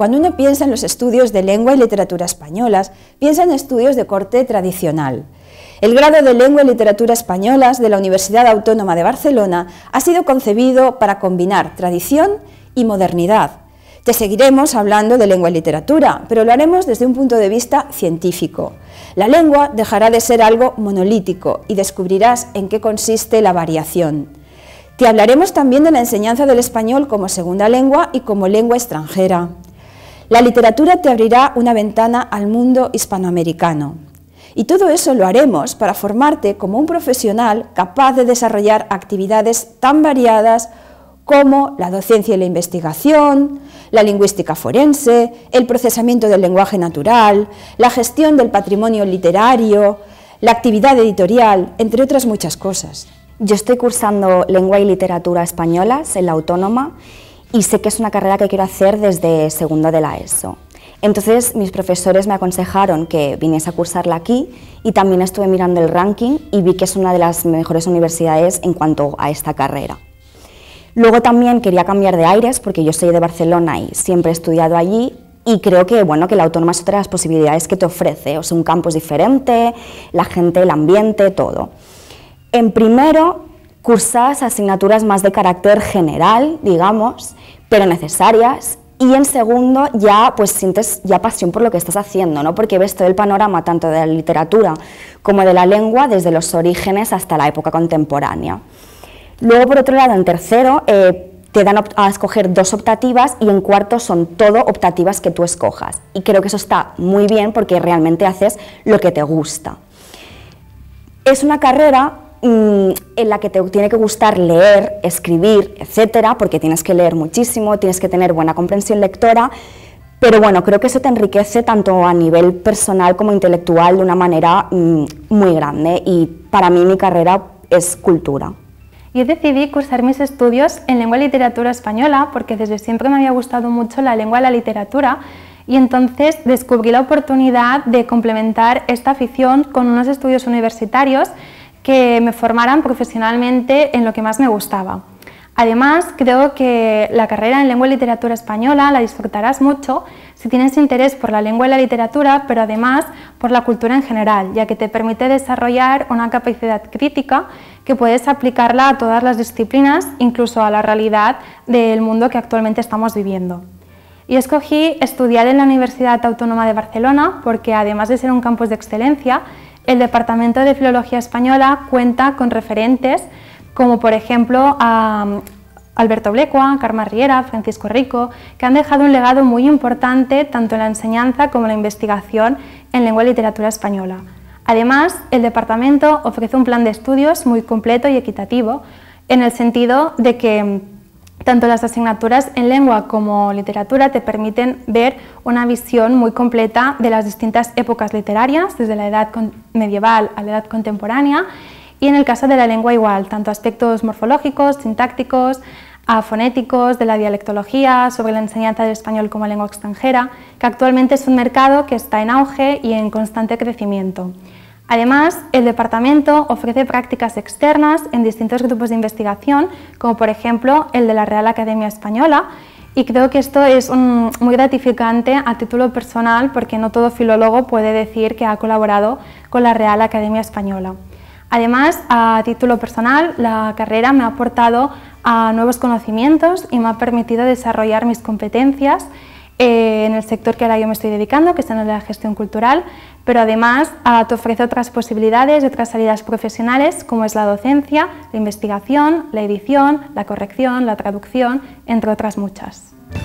Cuando uno piensa en los estudios de lengua y literatura españolas, piensa en estudios de corte tradicional. El grado de Lengua y Literatura Españolas de la Universidad Autónoma de Barcelona ha sido concebido para combinar tradición y modernidad. Te seguiremos hablando de lengua y literatura, pero lo haremos desde un punto de vista científico. La lengua dejará de ser algo monolítico y descubrirás en qué consiste la variación. Te hablaremos también de la enseñanza del español como segunda lengua y como lengua extranjera. La literatura te abrirá una ventana al mundo hispanoamericano. Y todo eso lo haremos para formarte como un profesional capaz de desarrollar actividades tan variadas como la docencia y la investigación, la lingüística forense, el procesamiento del lenguaje natural, la gestión del patrimonio literario, la actividad editorial, entre otras muchas cosas. Yo estoy cursando Lengua y Literatura Españolas en la Autónoma y sé que es una carrera que quiero hacer desde segundo de la ESO. Entonces mis profesores me aconsejaron que viniese a cursarla aquí y también estuve mirando el ranking y vi que es una de las mejores universidades en cuanto a esta carrera. Luego también quería cambiar de aires porque yo soy de Barcelona y siempre he estudiado allí y creo que, que la Autónoma es otra de las posibilidades que te ofrece, o sea, un campus diferente, la gente, el ambiente, todo. En primero cursas asignaturas más de carácter general, digamos, pero necesarias. Y en segundo ya pues sientes ya pasión por lo que estás haciendo, ¿no? Porque ves todo el panorama tanto de la literatura como de la lengua desde los orígenes hasta la época contemporánea. Luego, por otro lado, en tercero te dan a escoger 2 optativas y en cuarto son todo optativas que tú escojas. Y creo que eso está muy bien porque realmente haces lo que te gusta. Es una carrera en la que te tiene que gustar leer, escribir, etcétera, porque tienes que leer muchísimo, tienes que tener buena comprensión lectora, pero bueno, creo que eso te enriquece tanto a nivel personal como intelectual de una manera muy grande y para mí mi carrera es cultura. Yo decidí cursar mis estudios en Lengua y Literatura Española porque desde siempre me había gustado mucho la lengua y la literatura y entonces descubrí la oportunidad de complementar esta afición con unos estudios universitarios que me formaran profesionalmente en lo que más me gustaba. Además, creo que la carrera en Lengua y Literatura Española la disfrutarás mucho si tienes interés por la lengua y la literatura, pero además por la cultura en general, ya que te permite desarrollar una capacidad crítica que puedes aplicarla a todas las disciplinas, incluso a la realidad del mundo que actualmente estamos viviendo. Y escogí estudiar en la Universidad Autónoma de Barcelona porque, además de ser un campus de excelencia, el Departamento de Filología Española cuenta con referentes como por ejemplo a Alberto Blecua, Carme Riera, Francisco Rico, que han dejado un legado muy importante tanto en la enseñanza como en la investigación en lengua y literatura española. Además, el departamento ofrece un plan de estudios muy completo y equitativo en el sentido de que tanto las asignaturas en lengua como literatura te permiten ver una visión muy completa de las distintas épocas literarias, desde la edad medieval a la edad contemporánea, y en el caso de la lengua igual, tanto aspectos morfológicos, sintácticos, fonéticos, de la dialectología, sobre la enseñanza del español como lengua extranjera, que actualmente es un mercado que está en auge y en constante crecimiento. Además, el departamento ofrece prácticas externas en distintos grupos de investigación, como por ejemplo el de la Real Academia Española, y creo que esto es muy gratificante a título personal porque no todo filólogo puede decir que ha colaborado con la Real Academia Española. Además, a título personal, la carrera me ha aportado a nuevos conocimientos y me ha permitido desarrollar mis competencias en el sector que ahora yo me estoy dedicando, que es en el de la gestión cultural, pero además te ofrece otras posibilidades y otras salidas profesionales como es la docencia, la investigación, la edición, la corrección, la traducción, entre otras muchas.